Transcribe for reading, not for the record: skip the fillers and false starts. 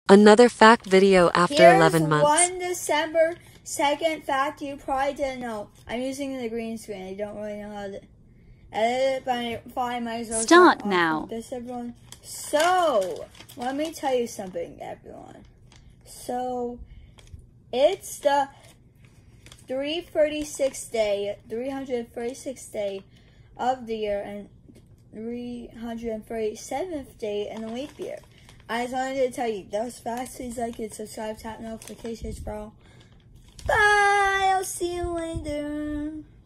Another fact video after 11 months. Here's 1 December 2nd fact you probably didn't know. I'm using the green screen. I don't really know how to edit it, but I might as well start now. This, everyone. So, let me tell you something, everyone. So, it's the 336th day of the year and 337th day in the leap year. I just wanted to tell you those facts. Please like it, subscribe, tap notifications, bro. Bye. I'll see you later.